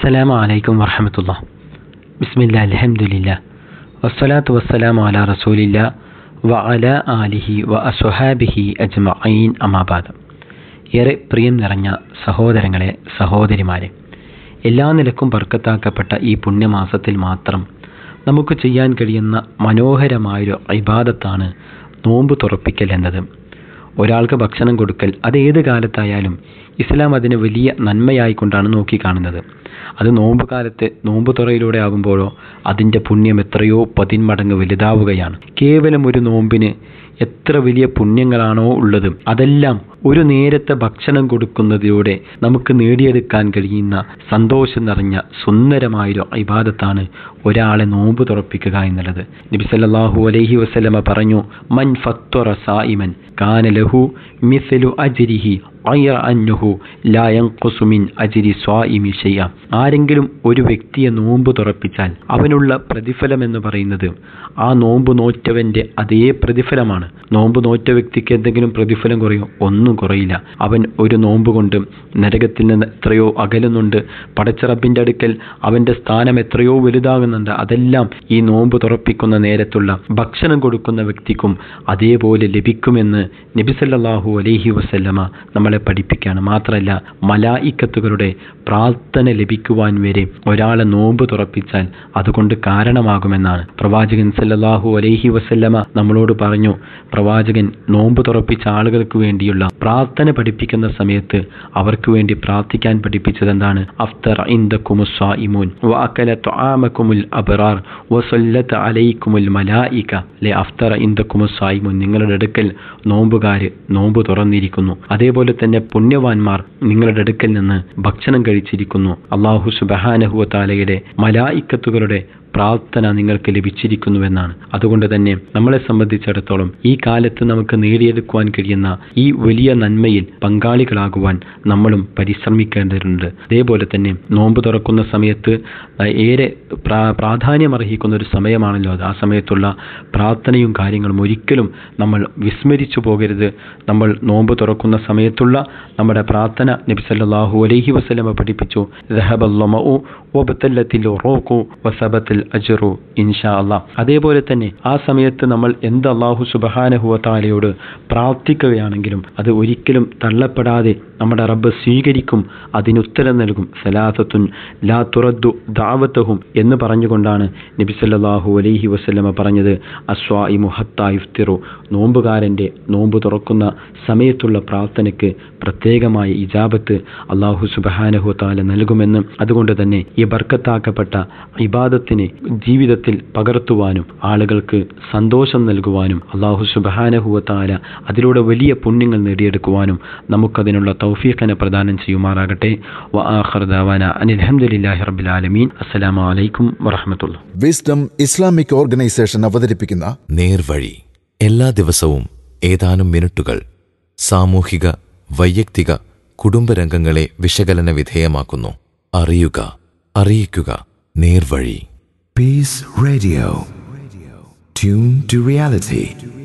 അസ്സലാമു അലൈക്കും വറഹ്മത്തുള്ളാഹി. ബിസ്മില്ലാഹി അൽഹംദുലില്ലാഹ് വസ്സലാത്തു വസ്സലാമു അലാ റസൂലില്ലാഹ് വഅലാ ആലിഹി വഅസ്ഹാബിഹി അജ്മഈൻ അമ്മാ ബഅദ്. ഏറെ പ്രിയം നിറഞ്ഞ സഹോദരങ്ങളെ, സഹോദരിമാരെ, എല്ലാ നിലക്കും ബർക്കത്താക്കപ്പെട്ട ഈ പുണ്യമാസത്തിൽ മാത്രം നമുക്ക് ചെയ്യാൻ കഴിയുന്ന മനോഹരമായൊരു ഇബാദത്താണ് നോമ്പ് തുറപ്പിക്കൽ എന്നത്. ഒരാൾക്ക് ഭക്ഷണം കൊടുക്കൽ, അത് ഏത് കാലത്തായാലും ഇസ്ലാം അതിന് വലിയ നന്മയായിക്കൊണ്ടാണ് നോക്കിക്കാണുന്നത്. അത് നോമ്പ് കാലത്ത് നോമ്പ് തുറയിലൂടെ ആകുമ്പോഴോ അതിൻ്റെ പുണ്യം എത്രയോ 10 മടങ്ങ് വലുതാവുകയാണ്. കേവലം ഒരു നോമ്പിന് എത്ര വലിയ പുണ്യങ്ങളാണോ ഉള്ളത്, അതെല്ലാം ഒരു നേരത്തെ ഭക്ഷണം കൊടുക്കുന്നതിലൂടെ നമുക്ക് നേടിയെടുക്കാൻ കഴിയുന്ന സന്തോഷം നിറഞ്ഞ സുന്ദരമായൊരു ഇബാദത്താണ് ഒരാളെ നോമ്പ് തുറപ്പിക്കുക എന്നുള്ളത്. നബി സല്ലല്ലാഹു അലൈഹി വസല്ലമ പറഞ്ഞു, മൻ ഫത്തറ സായിമൻ കാന ലഹു മിസ്ലു അജ്രിഹി ഗൈറ അന്നഹു ലാ യൻഖുസു മിൻ അജ്രി സ്വായിമി ശൈഅ. ആരെങ്കിലും ഒരു വ്യക്തിയെ നോമ്പ് തുറപ്പിച്ചാൽ അവനുള്ള പ്രതിഫലം എന്ന് പറയുന്നത് ആ നോമ്പ് നോറ്റവൻ്റെ അതേ പ്രതിഫലമാണ്. നോമ്പ് നോറ്റ വ്യക്തിക്ക് എന്തെങ്കിലും പ്രതിഫലം കുറയോ? ഒന്നും കുറയില്ല. അവൻ ഒരു നോമ്പ് കൊണ്ട് നരകത്തിൽ നിന്ന് എത്രയോ അകലുന്നുണ്ട്. പടച്ച റബ്ബിൻ്റെ അടുക്കൽ അവൻ്റെ സ്ഥാനം എത്രയോ വലുതാകുന്നുണ്ട്. അതെല്ലാം ഈ നോമ്പ് തുറപ്പിക്കുന്ന നേരത്തുള്ള ഭക്ഷണം കൊടുക്കുന്ന വ്യക്തിക്കും അതേപോലെ ലഭിക്കുമെന്ന് നബി സല്ലല്ലാഹു അലൈഹി വസല്ലമ നമ്മളെ പഠിപ്പിക്കുകയാണ്. മാത്രമല്ല, മലായിക്കത്തുകളുടെ പ്രാർത്ഥന ലഭിക്കുവാൻ വരെ ഒരാളെ നോമ്പ് തുറപ്പിച്ചാൽ അതുകൊണ്ട് കാരണമാകുമെന്നാണ് പ്രവാചകൻ സല്ലല്ലാഹു അലൈഹി വസല്ലമ നമ്മളോട് പറഞ്ഞു. പ്രവാചകൻ നോമ്പ് തുറപ്പിച്ച ആളുകൾക്ക് വേണ്ടിയുള്ള പ്രാർത്ഥന പഠിപ്പിക്കുന്ന സമയത്ത് അവർക്ക് വേണ്ടി പ്രാർത്ഥിക്കാൻ പഠിപ്പിച്ചത് എന്താണ്? അഫ്തർ ഇൻദകുമുസ് സായിമൂൻ വഅകല തുആമകുമുൽ അബ്റാർ വസല്ലത അലൈക്കുമുൽ മലായിക ലി അഫ്തർ ഇൻദകുമുസ് സായിമൂൻ. നിങ്ങളുടെ അടുക്കൽ നോമ്പുകാര് നോമ്പ് തുറന്നിരിക്കുന്നു, അതേപോലെ തന്നെ പുണ്യവാന്മാർ നിങ്ങളുടെ അടുക്കൽ നിന്ന് ഭക്ഷണം കഴിച്ചിരിക്കുന്നു. അല്ലാഹു സുബ്ഹാനഹു വ തആലയുടെ മലായിക്കത്തുകളുടെ പ്രാർത്ഥന നിങ്ങൾക്ക് ലഭിച്ചിരിക്കുന്നുവെന്നാണ്. അതുകൊണ്ട് തന്നെ നമ്മളെ സംബന്ധിച്ചിടത്തോളം ഈ കാലത്ത് നമുക്ക് നേടിയെടുക്കുവാൻ കഴിയുന്ന ഈ വലിയ നന്മയിൽ പങ്കാളികളാകുവാൻ നമ്മളും പരിശ്രമിക്കേണ്ടതുണ്ട്. അതേപോലെ തന്നെ നോമ്പ് തുറക്കുന്ന സമയത്ത് ഏറെ പ്രാധാന്യമർഹിക്കുന്ന ഒരു സമയമാണല്ലോ അത്. ആ സമയത്തുള്ള പ്രാർത്ഥനയും കാര്യങ്ങളും ഒരിക്കലും നമ്മൾ വിസ്മരിച്ചു പോകരുത്. നമ്മൾ നോമ്പ് തുറക്കുന്ന സമയത്തുള്ള നമ്മുടെ പ്രാർത്ഥന നബി സല്ലല്ലാഹു അലൈഹി വസല്ലമ പഠിപ്പിച്ചു. ദഹബല്ലമഉ വബതല്ലത്തിൽ ഉറൂഖു വസബത്തിൽ അജ്റു ഇൻഷാ അല്ലാഹ്. അതേപോലെ തന്നെ ആ സമയത്ത് നമ്മൾ എന്ത് അല്ലാഹു സുബ്ഹാനഹു വ തആലയോട് പ്രാർത്ഥിക്കുകയാണെങ്കിലും അത് ഒരിക്കലും തള്ളപ്പെടാതെ നമ്മുടെ റബ്ബ് സ്വീകരിക്കും, അതിനുത്തരം നൽകും. സലാസത്തുൻ ലാ തുറദ്ദു ദഅവതഹും എന്ന് പറഞ്ഞുകൊണ്ടാണ് നബി സല്ലല്ലാഹു അലൈഹി വസല്ലമ പറഞ്ഞത്, അസ്വായിമു ഹത്താ യുഫ്തിറു. നോമ്പുകാരൻ്റെ നോമ്പ് തുറക്കുന്ന സമയത്തുള്ള പ്രാർത്ഥനയ്ക്ക് പ്രത്യേകമായ ഇജാബത്ത് അല്ലാഹു സുബ്ഹാനഹു വ തആല നൽകുമെന്ന്. അതുകൊണ്ട് തന്നെ ഈ ബർക്കത്താക്കപ്പെട്ട ഇബാദത്തിനെ ജീവിതത്തിൽ പകർത്തുവാനും ആളുകൾക്ക് സന്തോഷം നൽകുവാനും അല്ലാഹു സുബ്ഹാനഹു വ തആല അതിലൂടെ വലിയ പുണ്യങ്ങൾ നേടിയെടുക്കുവാനും നമുക്കതിനുള്ള തൗഫീഖിനെ പ്രദാനം ചെയ്യുമാറാകട്ടെ. വആഖിറു ദഅവാനാ അനിൽ ഹംദുലില്ലാഹി റബ്ബിൽ ആലമീൻ. അസ്സലാമു അലൈക്കും വറഹ്മത്തുള്ളാഹി. വിസ്ഡം ഇസ്ലാമിക് ഓർഗനൈസേഷൻ അവതരിപ്പിക്കുന്ന നേർവഴി എല്ലാ ദിവസവും ഏതാനും മിനിറ്റുകൾ സാമൂഹിക, വൈയക്തിക, കുടുംബരംഗങ്ങളെ വിശകലന വിധേയമാക്കുന്നു. അറിയുക, അറിയിക്കുക. നേർവഴി. Peace Radio. Tune to reality.